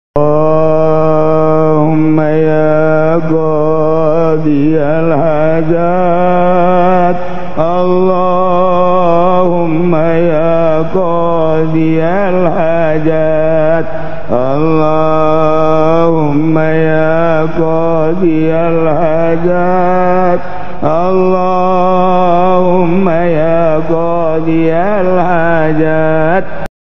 Allahumma ya qadiyal hajat, Allahumma ya qadiyal hajat, Allahumma ya qadiyal hajat, Allahumma ya qadiyal hajat.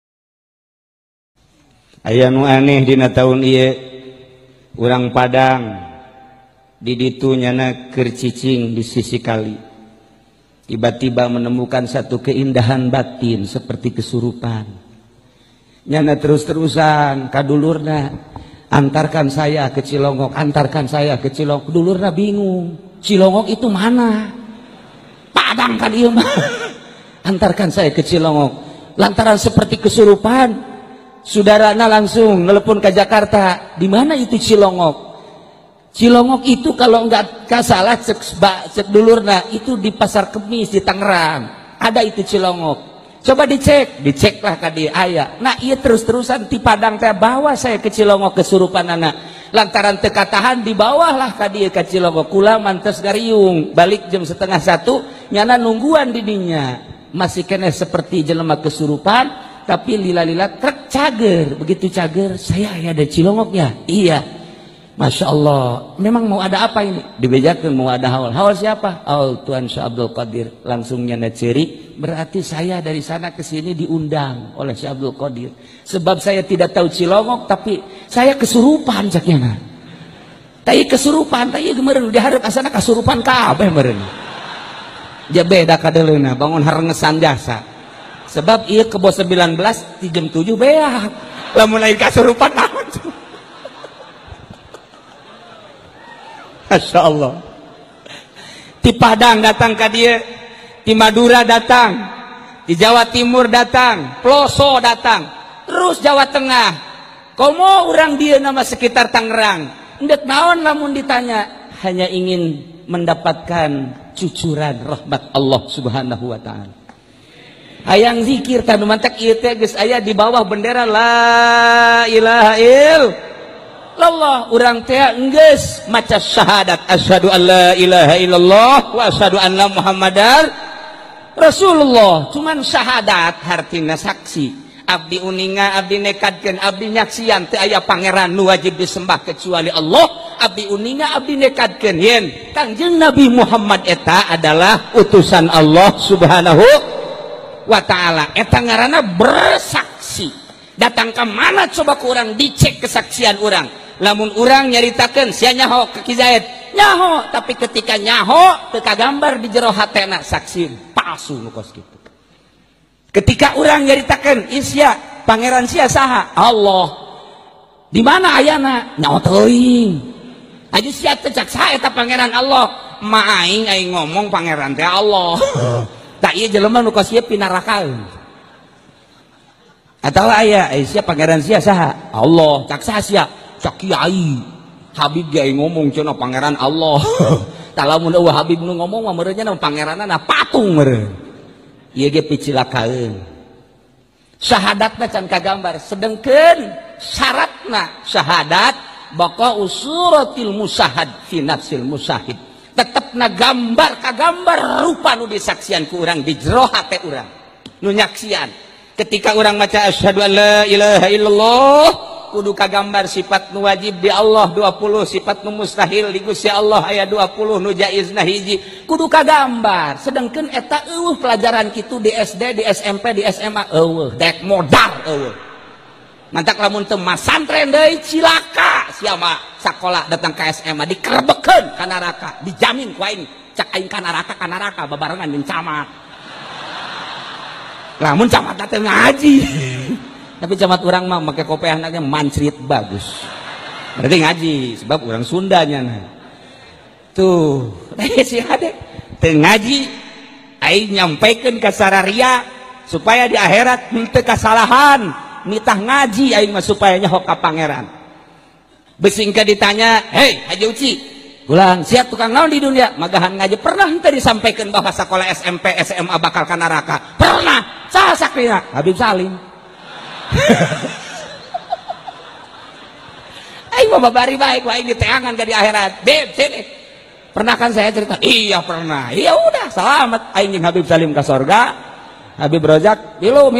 Aya nu aneh dina taun ieu, urang Padang di ditu nyana keur cicing di sisi kali, tiba-tiba menemukan satu keindahan batin seperti kesurupan. Nyana terus-terusan kadulurna, antarkan saya ke Cilongok, antarkan saya ke Cilongok. Dulurna bingung, Cilongok itu mana? Padang kan ieu mah. Antarkan saya ke Cilongok. Lantaran seperti kesurupan, saudarana langsung nelpon ke Jakarta. Di mana itu Cilongok? Cilongok itu kalau enggak salah cek dulurna itu di Pasar Kemis di Tangerang. Ada itu Cilongok. Coba diceklah tadi aya. Nah, iya terus-terusan di Padang teh bawa saya ke Cilongok kesurupan anak. Lantaran teka tahan di bawahlah ka dieu ke Cilongok. Kula mantes gariung, balik jam 12:30, nyana nungguan di dinya. Masih kena seperti jelema kesurupan, tapi lila-lila trek cager. Begitu cager, saya ada Cilongoknya. Iya, Masya Allah. Memang mau ada apa ini? Dibejakan mau ada haul. Haul siapa? Haul Tuan Syekh Abdul Qadir. Langsung nyana ciri, berarti saya dari sana ke sini diundang oleh Syekh Abdul Qadir. Sebab saya tidak tahu Cilongok, tapi saya kesurupan caknya. Tapi kesurupan, tapi kemarin diharap asana kesurupan kabeh meureun. Ja beda kadeleuna bangun harengesan jasa. Sebab iya ke bos 19 di jam 7 beak. Lamun lain kasurupan naon. Masya Allah. Di Padang datang ke dia, di Madura datang, di Jawa Timur datang, Ploso datang, terus Jawa Tengah. Komo orang dia nama sekitar Tangerang. Ndet naon lamun ditanya, hanya ingin mendapatkan cucuran rahmat Allah Subhanahu wa taala. Hayang zikir tanu mantek ieu teh geus aya di bawah bendera la ilaha illallah. Urang teh geus maca syahadat asyhadu an la ilaha illallah wa asyhadu anna muhammadar rasulullah. Cuman syahadat hartina saksi. Abdi uninga, abdi nekadkeun, abdi nyaksian teu aya pangeran nu wajib disembah kecuali Allah. Abdi uninga, abdi nekadkeun yen Kangjeng Nabi Muhammad eta adalah utusan Allah Subhanahu wa ta'ala. Eta ngaranna bersaksi. Datang ke mana coba ku urang dicek kesaksian urang. Lamun urang nyaritakeun sia nyaho ke Ki Zaid, nyaho, tapi ketika nyaho teu kagambar di jero hatena saksi palsu nu kos kitu. Ketika urang nyaritakeun isya pangeran sia saha? Allah. Di mana ayana? Nyaho teuing. Aju sia teh cak saha eta pangeran Allah? Ma aing ngomong pangeran teh Allah. Tak iya jelema nu kos ieu pinarakaeun. Atawa aya sia pangeran sia saha? Allah. Cak saha sia? Cak kiai. Habib ge ngomong cenah pangeran Allah. Tah lamun eueuh Habib nu ngomong mah meureunnya pangeranna patung meureun. Ieu ge picilakaeun. Syahadatna can kagambar, sedengkeun syaratna syahadat baqa usuratil musahad fi nafsil musahid. Tetepna gambar kagambar rupa nu disaksian ku urang di jero hate urang nu nyaksian. Ketika urang maca asyhadu an la ilaha illallah kudu kagambar sifat nu wajib di Allah 20, sifat nu mustahil di Gusti Allah aya 20, nu jaizna hiji kudu kagambar. Sedengkeun eta eueuh pelajaran kitu di SD, di SMP, di SMA eueuh dek modal eueuh. Mantak lamun teu masantren deui cilaka sia mah sakola datang ka SMA dikerebekeun ka neraka, dijamin ku aing cak aing ka neraka babarengan jeung camat. Lamun camat teh ngaji. Tapi camat orang mah make kopiahna ge mancrit bagus. Berarti ngaji sebab orang Sundanya nah. Tuh, si hade teu ngaji aing nyampaikeun ka sararia supaya di akhirat henteu kasalahan, mitah ngaji aing mah supaya nyaho ka pangeran. Besingka ditanya, "Hei, Haji Uci, ulang siap tukang naon di dunia?" Magahan ngaji pernah henteu disampaikan bahwa sekolah SMP, SMA bakal ka neraka? Pernah. Saha sakrina? Habib Salim. Aing mah babari baik, aing diteangan ke di akhirat. Beb, sini. Pernah kan saya cerita? Iya pernah. Iya udah, selamat. Aing jeung Habib Salim ke sorga. Habib Rozak, milu.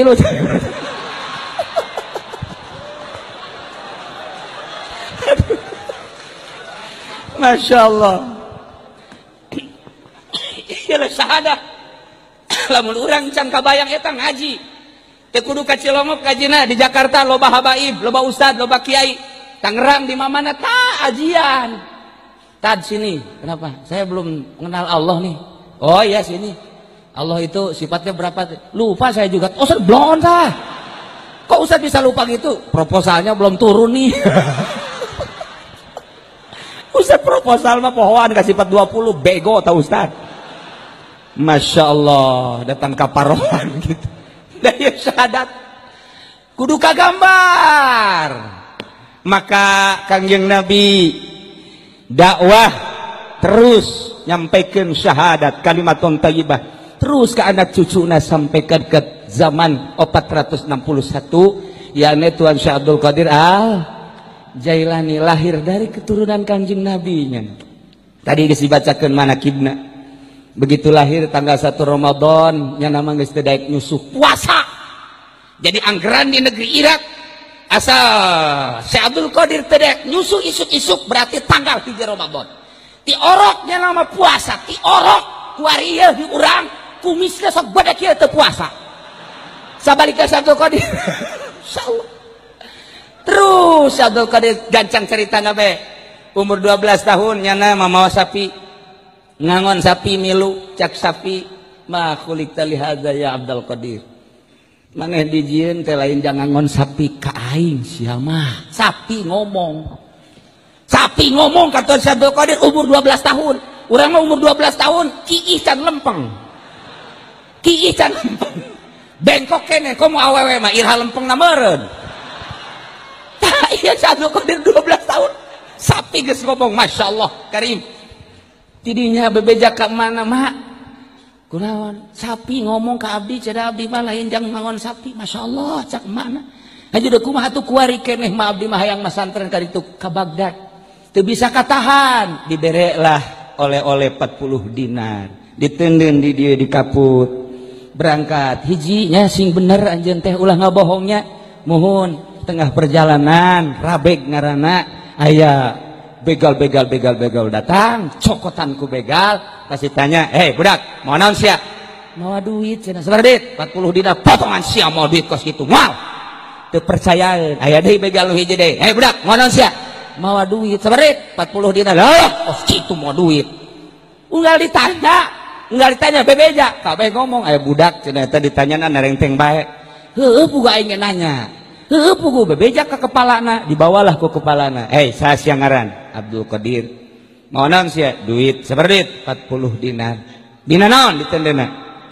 Masya Allah. Iya syahadah. Lamun urang can kabayang eta ngaji. Teu kudu ka Cilongok kajina di Jakarta loba habaib, loba ustad, loba kiai. Tangerang di mana ta ajian. Tad sini. Kenapa? Saya belum mengenal Allah nih. Oh iya sini. Allah itu sifatnya berapa? Lupa saya juga. Oh saya belum sah. Kok Ustaz bisa lupa gitu? Proposalnya belum turun nih. Ustaz proposal mah pohoan kasih 420 bego tau Ustaz. Masya Allah datang kaparohan gitu. Dari syahadat kudu kagambar. Maka Kangjeng Nabi dakwah terus nyampaikan syahadat kalimatun thayyibah terus ke anak cucuna sampaikan ke zaman 461 yakni Tuan Syekh Abdul Qadir Al Jailani lahir dari keturunan Kangjeng Nabi nya. Tadi geus dibacakeun manakibna. Begitu lahir tanggal 1 Ramadan nya nama geus teu daek nyusuh puasa. Jadi anggeran di negeri Irak asal Syekh Abdul Qadir teu daek nyusuh isuk-isuk berarti tanggal 3 Ramadan. Ti oroknya nama puasa, ti orok kuarieu di urang kumisna sok badak kieu teu puasa. Sabalika Syekh Abdul Qadir. Insyaallah. Terus Abdul Qadir gancang cerita nabe umur 12 tahun nyana mamawa sapi ngangon sapi milu cak sapi ma khuliqta li hadza ya Abdul Qadir maneh dijieun teh lain jangan ngangon sapi ka aing sia mah sapi ngomong kata Abdul Qadir umur 12 tahun urang mah umur 12 tahun kiih can lempeng bengkok kene komo awewe mah irha lempeng na meureun. Iya Abdul Qadir 12 tahun sapi geus ngomong Masya Allah Karim tidinya bebeja ka mana mak kunaon sapi ngomong ka abdi cenah abdi mah lain jang ngangon sapi Masya Allah cak mana aja udah kumaha tuh kuari keneh mah abdi mah hayang masantren ka ditu ka Bagdad teu bisa katahan diberelah oleh-oleh 40 dinar diteundeun di dieu di kaput berangkat hijinya sing bener anjeun teh ulah ngabohongnya muhun tengah perjalanan rabeg ngaranna aya begal datang cokotan ku begal kasih tanya budak mau naon sia mau duit cenah sabar dit 40 dinar potongan sia mau duit kos kitu moal teu percayaan aya deui begal nu hiji deui budak mau naon sia mau duit sabar dit 40 dinar kos kitu mau duit unggal ditanya bebeja kabeh ngomong aya budak cenah eta ditanyana narengteng bae heueuh puguh aing nanya puguh bebeja ke kepalana dibawalah ku kepalana saya siang ngaran Abdul Qadir mau naon sia duit sabar dit 40 dinar dina naon ditendena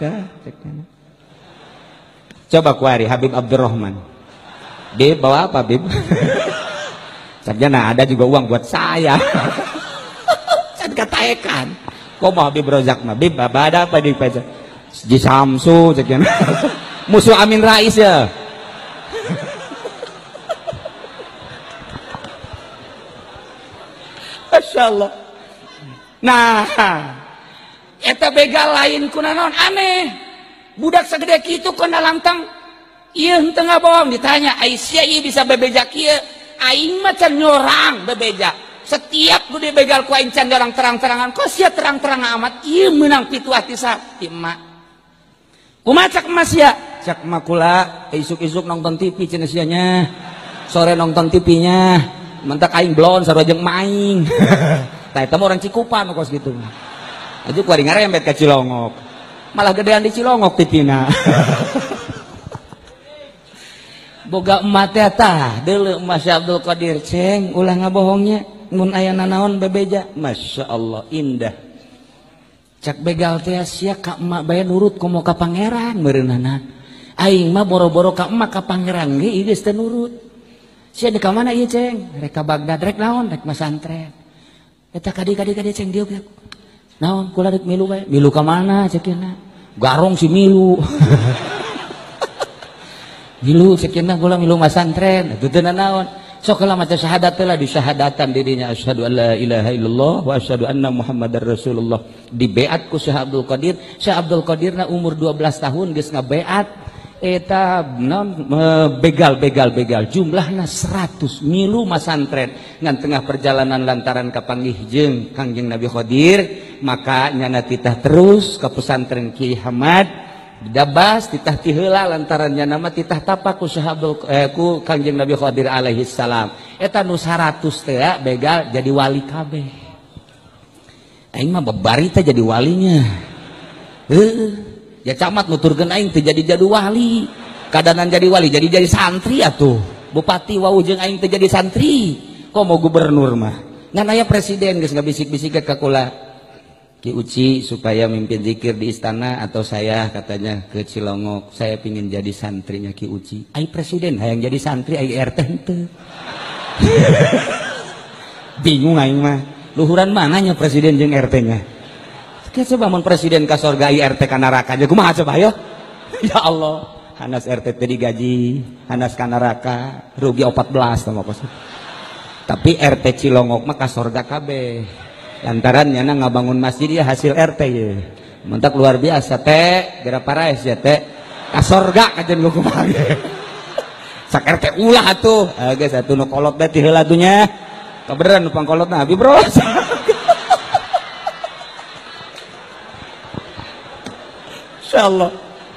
coba kuari Habib Abdurrahman Bib bawa apa Bib sarjana ada juga uang buat saya can kataekan kok mau Habib Rozak mah Bib ada apa di pesa di Samsu cekian musuh Amin Rais ya. Masya Allah. Nah eta begal lain kunaon aneh budak segede kitu kena lantang ieu henteu ngabohong ditanya Aisyah ieu bisa bebeja kieu aing mah can nyorang bebeja setiap gede begal ku aing can nyorang terang-terangan kok sia terang-terang amat ieu meunang pitu hati sa emak kumaha cak emas sia cak emak kula isuk-isuk nonton TV cenah sia nya sore nonton TV-nya mentak aing blon sarua jeung maing tah eta mah orang Cikupan kos gitu aja kuari ngarembet ka Cilongok malah gedean di Cilongok tipina boga emat teh tah deuleu emas Abdul Qadir ceng ulah ngabohongnya mun aya nanaon bebeja Masya Allah indah cak begal teh sia ka emak bae nurut komo ka pangeran meureunana aing mah boro-boro ka emak ka pangeran ge ieu geus teu nurut sia di ka mana ieu ceng rek ka Bagdad rek naon rek masantren eta kadi ceng dieu naon kula rek milu bae milu ka mana cekeuna garong si milu milu cekeuna kula milu masantren itu teh naon sok heula maca syahadat lah di syahadatan dirinya asyhadu alla ilaha illallah wa asyhadu anna muhammadar rasulullah di beat ku Syekh Abdul Qadir. Syekh Abdul Qadirna umur 12 tahun geus ngabeat eta non begal jumlahna 100 milu masantren ngan tengah perjalanan lantaran kapanggih jeung Kangjeng Nabi Qadir maka nyana titah terus ke pesantren Kiai Hamad didabas titah ti heula lantaran nyana mah titah tapak ku ku Kangjeng Nabi Qadir alaihi salam eta nu 100 teh begal jadi wali kabeh aing mah babari teh jadi walinya ya camat nuturkeun aing teh jadi wali kadanan jadi wali jadi santri atuh bupati wau jeung aing teh jadi santri kok mau gubernur mah ngan aya presiden geus ngabisik-bisik ka kula Ki Uci supaya mimpin zikir di istana atau saya katanya ke Cilongok saya pingin jadi santrinya Ki Uci ai presiden hayang jadi santri ai RT henteu bingung aing mah luhuran mananya presiden jeung RT nya coba mun presiden ka sorga RT ka neraka aja kumaha coba ayo ya Allah hanas RT teh digaji hanas ka neraka rugi 14 sama apa tapi RT Cilongok mah ka sorga kabeh lantaran nyana ngabangun masjid ya hasil RT ya mentak luar biasa teh gara paraes ya teh ka sorga kajen ku kumaha sak RT ulah atuh geus atuh nu kolot teh ti heula atuh nya kabeneran nu pangkolotna abi bro insyaallah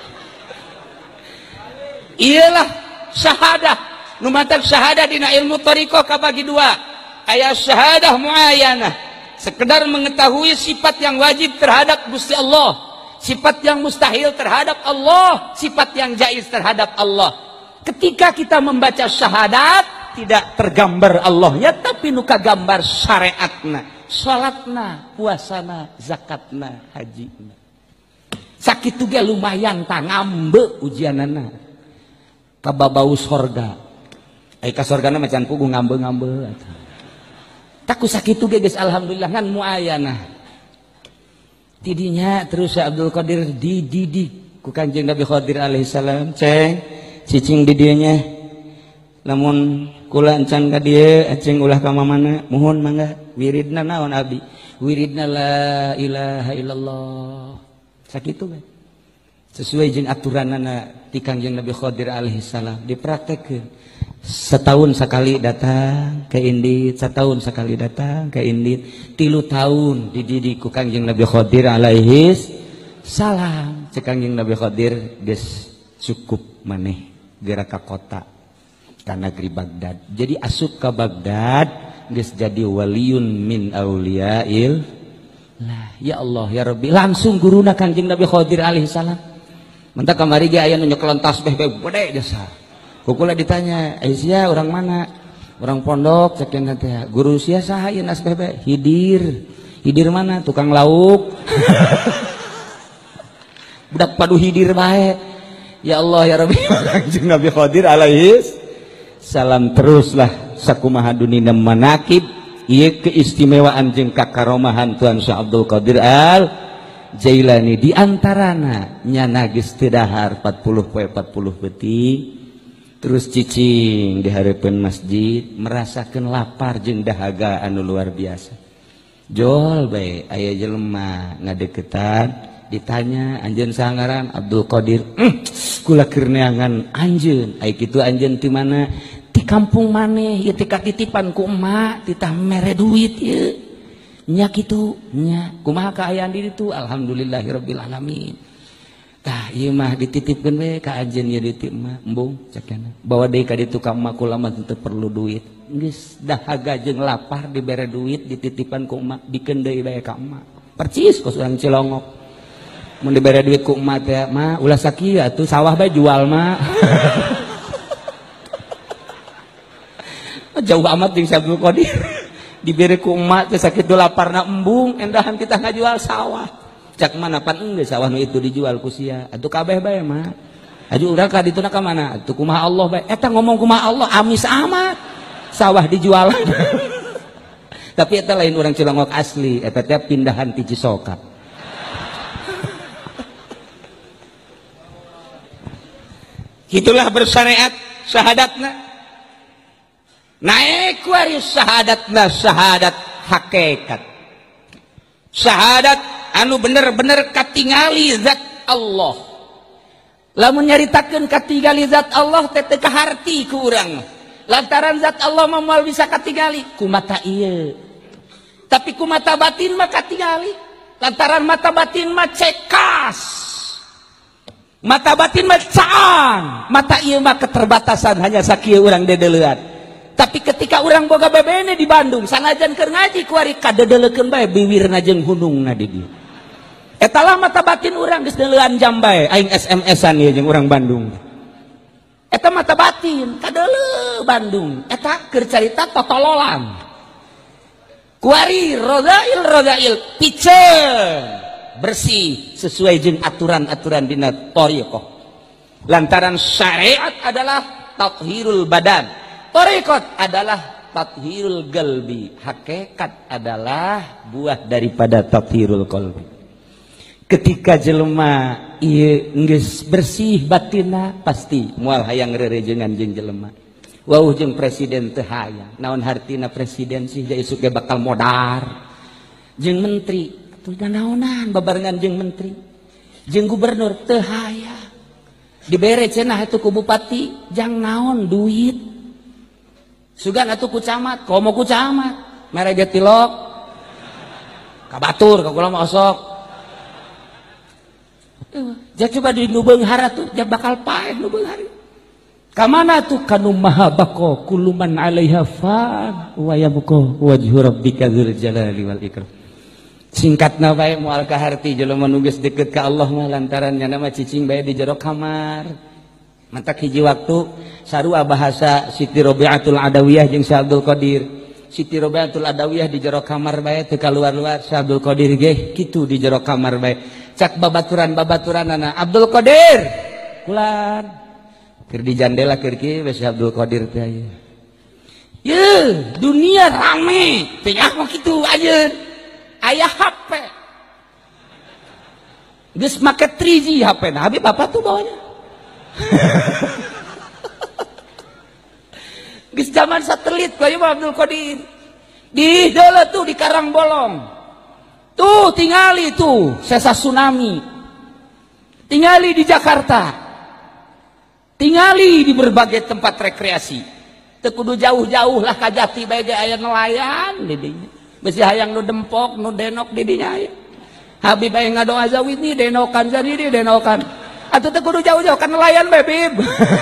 iyalah syahadah nu mantap syahadah dina ilmu thariqah kabagi dua aya syahadah muayyanah sekedar mengetahui sifat yang wajib terhadap Gusti Allah sifat yang mustahil terhadap Allah sifat yang jaiz terhadap Allah ketika kita membaca syahadat tidak tergambar Allahnya tapi nu kagambar syariatna salatna puasana zakatna hajina sakitu ge lumayan tah ngambe ujianana kababau sorga ai ka sorgana macan pugu ngambe-ngambe taku sakitu ge geus alhamdulillah ngan muayyanah tidinya terus Syekh Abdul Qadir dididik ku Kanjeng Nabi Qadir alaihi salam ceng cicing di dieu nya lamun kula encan ka dieu aceng ulah ka mamana mohon mangga wiridna naon abdi wiridna la ilaha illallah sakitu kan sesuai jeung aturanana ti Kangjeng Nabi Qadir alaihi salam dipraktekkeun setahun sekali datang ke Indit setahun sekali datang ke Indit 3 tahun dididik ku Kangjeng Nabi Qadir alaihi salam cek Kangjeng Nabi Qadir geus cukup maneh geura ka kota ka negeri Baghdad jadi asup ka Baghdad geus jadi waliun min auliyail lah ya Allah ya Rabbi langsung guruna Kanjeng Nabi Qadir alaihi salam mentak kamari ge aya nu nyekelon tasbih gede jasa kukula ditanya sia orang mana orang pondok cek yang teh guru sia saha ieu tasbih be hidir mana tukang lauk budak padu hidir bae ya Allah ya Rabbi Kanjeng Nabi Qadir alaihi salam teruslah sakumaha dunina manakib ieu keistimewaan jeung kakaromahan Tuan Syekh Abdul Qadir Al Jailani di antarana nyana geus teu dahar 40 poe 40 beuting terus cicing di hareupeun masjid merasakeun lapar jeung dahaga anu luar biasa jol bae aya jelema ngadeukeutan ditanya anjeun saha ngaran Abdul Qadir kula keur neangan anjeun ai kitu anjeun ti mana di kampung maneh ieu teh katitipan ku emak titah mere duit ieu nya kitu nya kumaha kaayaan di ditu alhamdulillahirabbil alamin tah ieu mah dititipkeun we ka anjeun ieu di emak embung cekna bawa deui ka ditu ka emak kula mah teu perlu duit geus dahaga jeung lapar dibere duit dititipan ku emak dikeun deui bae ka emak percis ku urang Cilongok mun dibere duit ku emak teh mah ulah sakieu atuh sawah bae jual mah jauh amat jeung Syekh Abdul Qadir diberi ku emak teh sakitu laparna embung endahan kita ngajual sawah cak mana pan engge sawah nu itu dijual ku sia atuh kabeh bae mah aju urang ka dituna ka mana atuh kumaha Allah bae eta ngomong kumaha Allah amis amat sawah dijual tapi eta lain urang Cilongok asli eta teh pindahan ti Cisoka itulah bersyariat syahadatna naik kuari syahadatna syahadat hakikat, syahadat anu bener-bener katingali zat Allah. Lamun nyaritakeun katingali zat Allah teh teu kaharti ku urang, lantaran zat Allah mah moal bisa katingali ku mata ieu, tapi ku mata batin mah katingali lantaran mata batin mah cekas, mata batin mah caang, mata ieu mah keterbatasan hanya sakieu urang dedeleuan. Tapi ketika orang boga bebene di Bandung, sanajan keur ngaji kuari kadedelekeun bae biwirna jeung hunungna di dieu. Eta lah mata batin urang geus deuleuan jam bae aing SMS-an ieu jeung urang Bandung. Eta mata batin kadeuleu Bandung, eta keur carita totololan. Kuari rodail piceun bersih sesuai jeung aturan-aturan dina thariqah. Lantaran syariat adalah tathhirul badan. Thariqat adalah tathhirul qalbi, hakikat adalah buah daripada tathhirul qalbi. Ketika jelema ieu geus bersih batinna, pasti moal hayang rerejengan jeung jelema. Wauh jeung presiden teu hayang. Naon hartina presiden sih jadi suge bakal modar. Jeung menteri, atuh naonan babarengan jeung menteri. Jeung gubernur teu hayang. Dibere cenah atuh ku bupati, jang naon duit. Sugan atuh ku camat, komo ku camat, mere dia tilok, kabatur, kakula mah osok. Jah coba di nu beunghar atuh, jah bakal paeh nu beunghar. Kamana tuh kanu maha bako kuluman alaiha fan wa yabqa wajhu rabbika dzul jalali wal ikram. Singkatna bae moal kaharti jelema nu geus deukeut ka Allah mah lantaran nya nama cicing bae di jero kamar. Mantak hiji waktu sarua bahasa Siti Robiatul Adawiyah jeung Syekh Abdul Qadir. Siti Robiatul Adawiyah di jero kamar bae teu kaluar-luar, Syekh Abdul Qadir ge kitu di jero kamar bae. Cak babaturan-babaturanana Abdul Qadir kulan keur di jandela keur kieu Syekh Abdul Qadir teh aya. Ye, dunia rame, teh mah kitu ajeun. Aya HP. Geus make 3G HP-na, habis bapak tuh bawanya. Geus zaman satelit ku ieu Abdul Qadir. Di deuleu tuh di Karangbolong. Tuh tingali tuh sesa tsunami. Tingali di Jakarta. Tingali di berbagai tempat rekreasi. Teu kudu jauh-jauh lah ka Jati bae ge aya nelayan di dinya. Besi hayang nu dempok, nu denok di dinya aya. Habib bae ngadoa zawid ni denokan jadi di denokan. Atuh teu kudu jauh-jauh kan nelayan bae bib.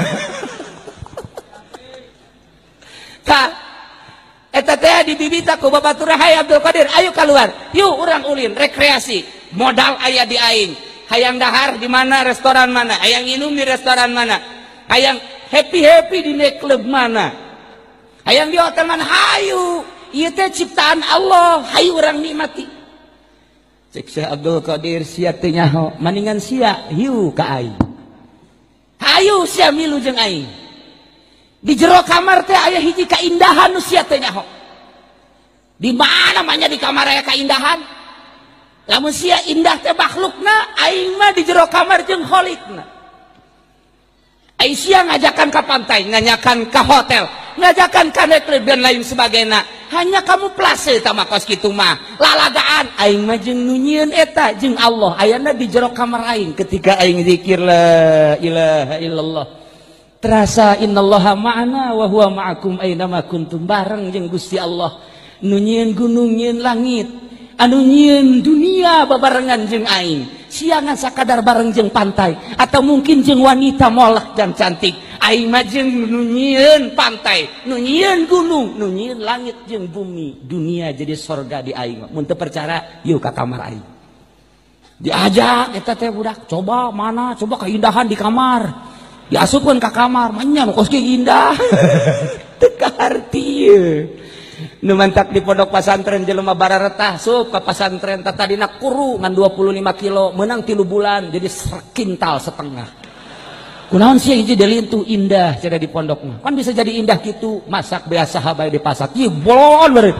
Tah eta teh dibibita ku babaturan hayang Abdul Qadir, ayo keluar. Yuk urang ulin rekreasi. Modal aya di aing. Hayang dahar di mana restoran mana, hayang minum di restoran mana, hayang happy di night club mana, hayang di hotel mana, hayu. Ieu teh ciptaan Allah, hayu urang nikmati. Cek Syekh Abdul Qadir sia teu nyaho, maningan sia hiu ka aing. Hayu sia milu jeung aing. Di jero kamar teh aya hiji kaindahan nu sia teu nyaho. Di mana manya di kamar aya kaindahan? Lamun sia indah teh makhlukna, aing mah di jero kamar jeung kholikna. Aing sia ngajakan ka pantai, ngajakan ka hotel, ngajakan ka netlib dan lain sebagainya. Hanya kamu place tama kos kitu mah. Lalagaan aing mah jeung nu nyieun eta jeung Allah. Ayana di jero kamar aing ketika aing zikir la ilaha illallah. Terasa innallaha ma'ana wa huwa ma'akum aina ma kuntum, bareng jeung Gusti Allah. Nu nyieun gunung nyieun langit, anu nyieun dunia babarengan jeung aing. Siangan sakadar bareng jeung pantai atau mungkin jeung wanita molek dan cantik. Aing mah jeung nu nyieun pantai, nu nyieun gunung, nu nyieun langit jeung bumi. Dunia jadi sorga di aing. Mun teu percaya, yuk ka kamar aing. Diajak eta teh budak, coba mana, coba keindahan di kamar. Diasupkeun ka kamar, manya nu kos ge indah. Teu kaharti ieu. Nu mantak di pondok pasantren jelema bararetah sup ka pasantren tadina kuru ngan 25 kilo menang 3 bulan jadi kintal setengah. Kunaon sih hiji delintu indah cenah di pondok mah. Kan bisa jadi indah gitu, masak biasa bae di pasar. Ieu bolon beureut.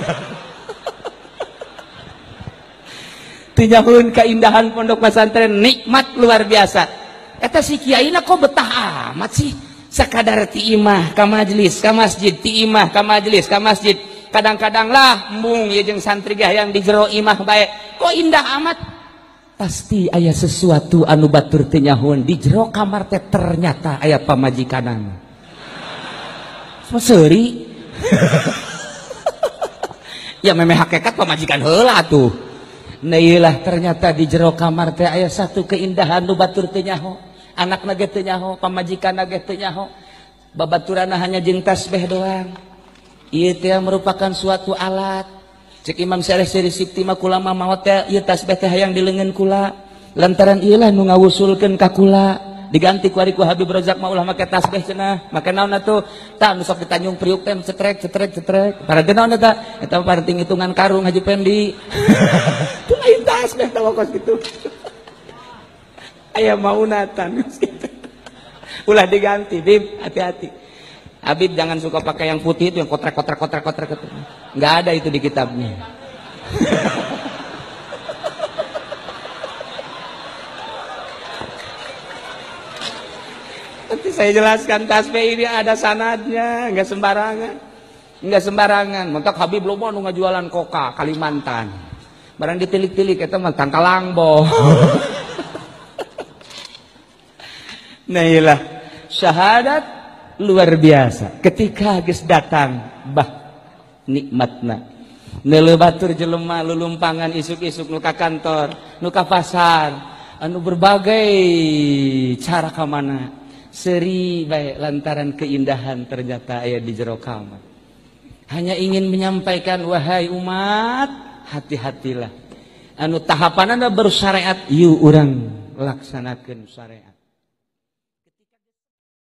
Teu nyahoeun keindahan pondok pasantren nikmat luar biasa. Eta si kiaina kok betah amat sih. Sakadar ti imah ka majelis ka masjid, ti imah ka majelis ka masjid. Kadang-kadang lah embung ya jeung santri gah yang di jero imah bae. Kok indah amat? Pasti aya sesuatu anu batur teu nyahoan di jero kamar teh ternyata aya pamajikanan. Seuri. Ya memeh hakikat pamajikan heula tuh. Nah iyalah ternyata di jero kamar teh aya satu keindahan nu batur teu nyaho. Anakna ge teu nyaho, pamajikanna ge teu nyaho. Babaturanna hanya jeung tasbih doang. Ieu teh merupakan suatu alat. Cek Imam Syarih Sipti mah kula mah maot teh ieu tasbih teh hayang dileungeun kula. Lantaran ieu lah nu ngawusulkeun ka kula. Diganti ku ari ku Habib Razak mah ulah make tasbih cenah. Make naon atuh? Tah nu sok di Tanjung Priuk teh cetrek. Paranti naon eta? Eta paranti ngitungan karung Haji Pendi. Teu lain tasbih tah wakos kitu. Aya maunatan gitu. Ulah diganti, Bib, hati-hati. Habib jangan suka pakai yang putih itu yang kotrek. Enggak ada itu di kitabnya. Nanti saya jelaskan tasbih ini ada sanadnya, enggak sembarangan. Mentak Habib loba nu ngajualan koka Kalimantan. Barang ditilik-tilik eta mah tangkalangbo. Nah iyalah syahadat luar biasa ketika geus datang bah nikmatna neuleuh batur jelema lulumpangan isuk-isuk nu ka kantor nu ka pasar anu berbagai cara ka mana seuri bae lantaran keindahan ternyata aya di jero kamar. Hanya ingin menyampaikan wahai umat hati-hatilah anu tahapanana bersyariat yuk urang laksanakeun syariat.